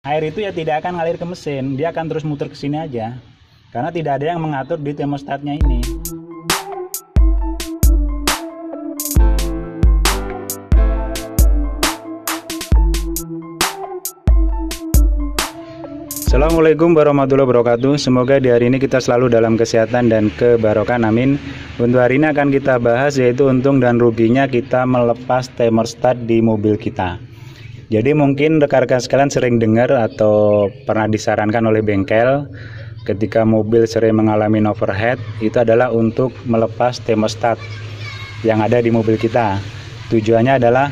Air itu ya tidak akan ngalir ke mesin, dia akan terus muter ke sini aja. Karena tidak ada yang mengatur di termostatnya ini. Assalamualaikum warahmatullahi wabarakatuh. Semoga di hari ini kita selalu dalam kesehatan dan kebarokan, amin. Untuk hari ini akan kita bahas yaitu untung dan ruginya kita melepas thermostat di mobil kita. Jadi mungkin rekan-rekan sekalian sering dengar atau pernah disarankan oleh bengkel ketika mobil sering mengalami overheat, itu adalah untuk melepas thermostat yang ada di mobil kita. Tujuannya adalah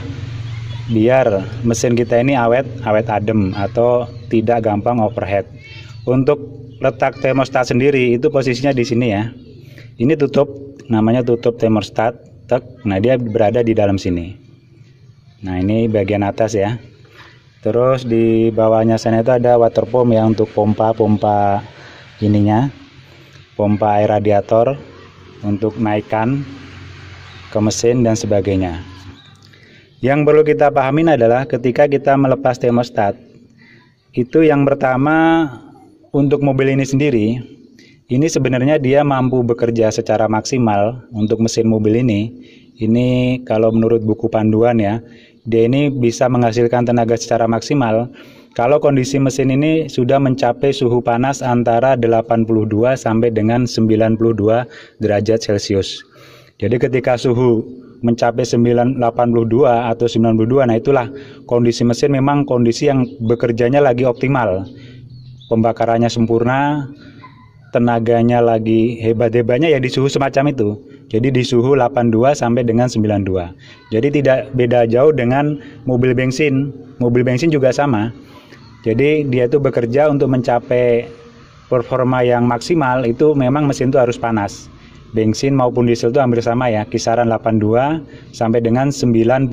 biar mesin kita ini awet adem atau tidak gampang overheat. Untuk letak thermostat sendiri itu posisinya di sini ya. Ini tutup, namanya tutup thermostat. Nah, dia berada di dalam sini. Nah, ini bagian atas ya. Terus di bawahnya sana itu ada water pump ya, untuk pompa ininya, pompa air radiator untuk naikkan ke mesin dan sebagainya. Yang perlu kita pahamin adalah ketika kita melepas thermostat, itu yang pertama untuk mobil ini sendiri, ini sebenarnya dia mampu bekerja secara maksimal untuk mesin mobil ini. Ini kalau menurut buku panduan ya, dia ini bisa menghasilkan tenaga secara maksimal kalau kondisi mesin ini sudah mencapai suhu panas antara 82 sampai dengan 92 derajat Celcius. Jadi ketika suhu mencapai 82 atau 92, nah itulah kondisi mesin memang kondisi yang bekerjanya lagi optimal. Pembakarannya sempurna, tenaganya lagi hebat-hebatnya ya di suhu semacam itu. Jadi di suhu 82 sampai dengan 92. Jadi tidak beda jauh dengan mobil bensin. Mobil bensin juga sama. Jadi dia itu bekerja untuk mencapai performa yang maksimal, itu memang mesin itu harus panas. Bensin maupun diesel itu hampir sama ya, kisaran 82 sampai dengan 92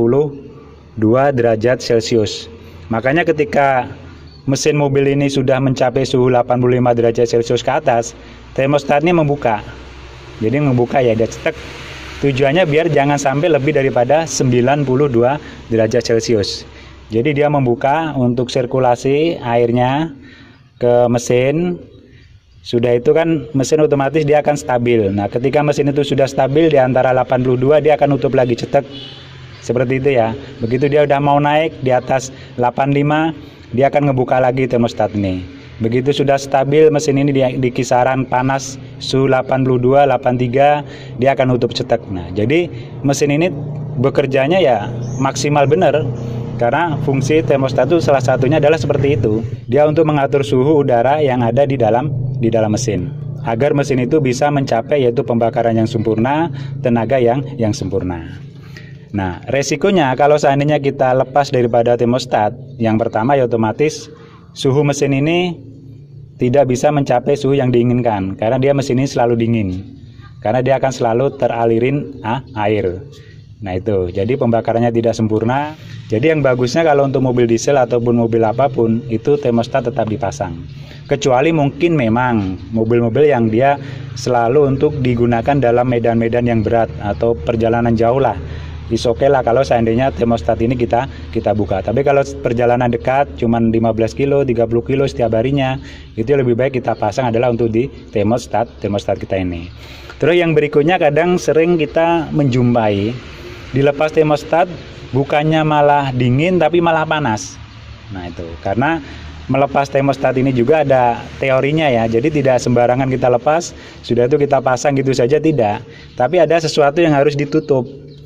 derajat Celcius. Makanya ketika mesin mobil ini sudah mencapai suhu 85 derajat Celcius ke atas, termostatnya membuka. Jadi membuka ya, dia cetek. Tujuannya biar jangan sampai lebih daripada 92 derajat Celcius. Jadi dia membuka untuk sirkulasi airnya ke mesin. Sudah itu kan mesin otomatis dia akan stabil. Nah, ketika mesin itu sudah stabil di antara 82, dia akan tutup lagi, cetek. Seperti itu ya. Begitu dia udah mau naik di atas 85, dia akan ngebuka lagi termostat ini. Begitu sudah stabil mesin ini di kisaran panas suhu 82, 83, dia akan tutup, cetek. Nah, jadi mesin ini bekerjanya ya maksimal benar. Karena fungsi termostat itu salah satunya adalah seperti itu. Dia untuk mengatur suhu udara yang ada di dalam mesin, agar mesin itu bisa mencapai yaitu pembakaran yang sempurna, tenaga yang sempurna. Nah, resikonya kalau seandainya kita lepas daripada termostat, yang pertama ya otomatis suhu mesin ini tidak bisa mencapai suhu yang diinginkan, karena dia mesin ini selalu dingin, karena dia akan selalu teralirin air. Nah itu, jadi pembakarannya tidak sempurna. Jadi yang bagusnya kalau untuk mobil diesel ataupun mobil apapun, itu termostat tetap dipasang. Kecuali mungkin memang mobil-mobil yang dia selalu untuk digunakan dalam medan-medan yang berat atau perjalanan jauh lah. Is oke lah kalau seandainya termostat ini kita buka. Tapi kalau perjalanan dekat cuman 15 kilo, 30 kilo setiap harinya, itu lebih baik kita pasang adalah untuk di termostat kita ini. Terus yang berikutnya, kadang sering kita menjumpai dilepas termostat bukannya malah dingin tapi malah panas. Nah itu karena melepas termostat ini juga ada teorinya ya. Jadi tidak sembarangan kita lepas, sudah itu kita pasang gitu saja, tidak. Tapi ada sesuatu yang harus ditutup.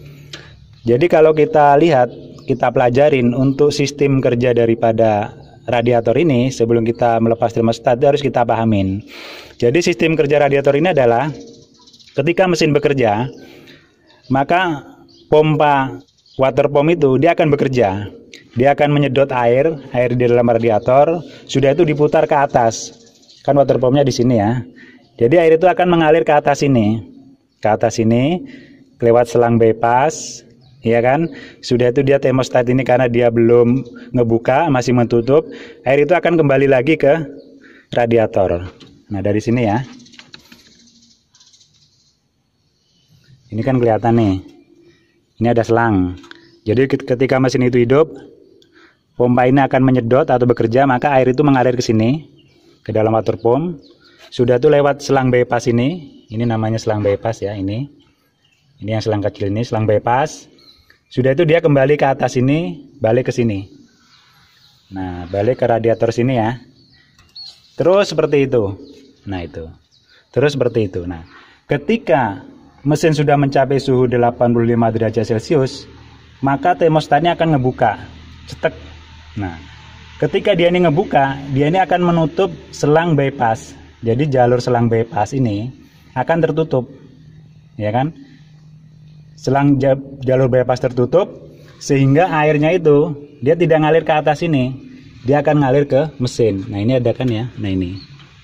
Jadi kalau kita lihat, kita pelajarin untuk sistem kerja daripada radiator ini sebelum kita melepas termostat, harus kita pahamin. Jadi sistem kerja radiator ini adalah ketika mesin bekerja, maka pompa water pump itu dia akan bekerja. Dia akan menyedot air di dalam radiator, sudah itu diputar ke atas. Kan water pumpnya di sini ya. Jadi air itu akan mengalir ke atas ini. Ke atas ini lewat selang bypass, ya kan? Sudah itu dia termostat ini karena dia belum ngebuka, masih menutup, air itu akan kembali lagi ke radiator. Nah, dari sini ya. Ini kan kelihatan nih. Ini ada selang. Jadi ketika mesin itu hidup, pompa ini akan menyedot atau bekerja, maka air itu mengalir ke sini, ke dalam water pump. Sudah tuh lewat selang bypass ini namanya selang bypass ya, ini yang selang kecil ini, selang bypass. Sudah itu dia kembali ke atas ini, balik ke sini. Nah, balik ke radiator sini ya. Terus seperti itu. Nah, itu. Terus seperti itu. Nah, ketika mesin sudah mencapai suhu 85 derajat Celcius, maka termostatnya akan ngebuka. Cetek. Nah, ketika dia ini ngebuka, dia ini akan menutup selang bypass. Jadi jalur selang bypass ini akan tertutup. Ya kan? Jalur bypass tertutup sehingga airnya itu dia tidak ngalir ke atas ini, dia akan ngalir ke mesin. Nah, ini ada kan ya. Nah, ini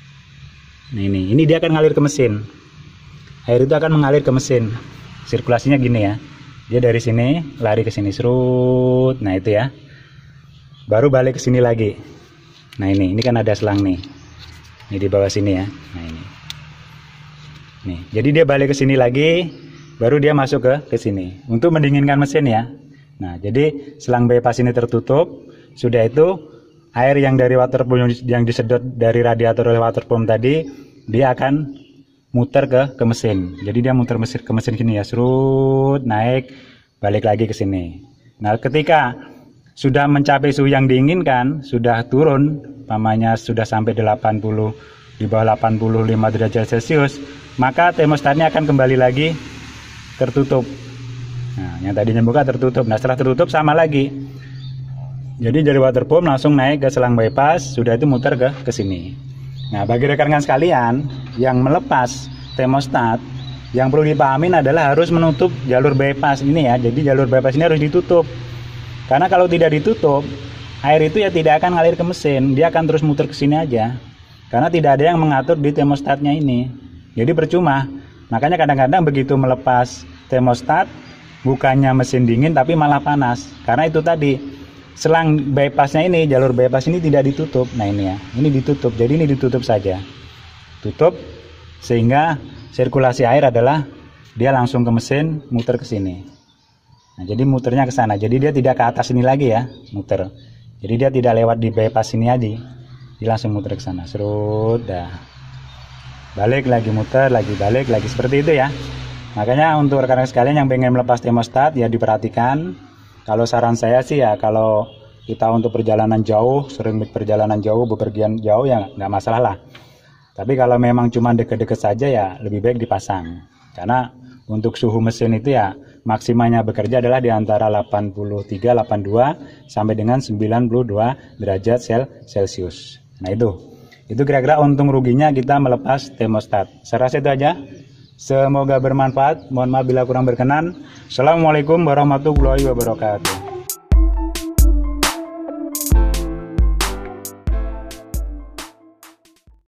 dia akan ngalir ke mesin. Air itu akan mengalir ke mesin. Sirkulasinya gini ya. Dia dari sini lari ke sini serut. Nah, itu ya. Baru balik ke sini lagi. Nah, ini kan ada selang nih. Ini di bawah sini ya. Nah, ini. Nih, jadi dia balik ke sini lagi, baru dia masuk ke sini untuk mendinginkan mesin ya. Nah, jadi selang bypass ini tertutup. Sudah itu air yang dari water pump yang disedot dari radiator oleh water pump tadi, dia akan muter ke mesin. Jadi dia muter ke mesin sini ya, serut, naik, balik lagi ke sini. Nah, ketika sudah mencapai suhu yang diinginkan, sudah turun, pamannya sudah sampai 80, di bawah 85 derajat Celcius, maka termostatnya akan kembali lagi tertutup. Nah, yang tadinya buka tertutup. Nah, setelah tertutup sama lagi. Jadi dari water pump langsung naik ke selang bypass, sudah itu muter ke sini. Nah, bagi rekan-rekan sekalian yang melepas termostat, yang perlu dipahamin adalah harus menutup jalur bypass ini ya. Jadi jalur bypass ini harus ditutup. Karena kalau tidak ditutup, air itu ya tidak akan ngalir ke mesin, dia akan terus muter ke sini aja. Karena tidak ada yang mengatur di termostatnya ini. Jadi percuma. Makanya kadang-kadang begitu melepas termostat, bukannya mesin dingin tapi malah panas. Karena itu tadi, selang bypassnya ini, jalur bypass ini tidak ditutup. Nah, ini ya, ini ditutup. Jadi ini ditutup saja. Tutup sehingga sirkulasi air adalah dia langsung ke mesin, muter ke sini. Nah, jadi muternya ke sana. Jadi dia tidak ke atas ini lagi ya, muter. Jadi dia tidak lewat di bypass ini aja. Dia langsung muter ke sana. Serut dah. Balik lagi muter, lagi balik lagi, seperti itu ya. Makanya untuk rekan-rekan sekalian yang pengen melepas termostat ya diperhatikan. Kalau saran saya sih ya, kalau kita untuk perjalanan jauh, sering perjalanan jauh, bepergian jauh ya nggak masalah lah. Tapi kalau memang cuma deket-deket saja ya lebih baik dipasang. Karena untuk suhu mesin itu ya maksimalnya bekerja adalah di antara 83, 82 sampai dengan 92 derajat Celcius. Nah, itu kira-kira untung ruginya kita melepas termostat. Saya rasa itu aja. Semoga bermanfaat. Mohon maaf bila kurang berkenan. Assalamualaikum warahmatullahi wabarakatuh.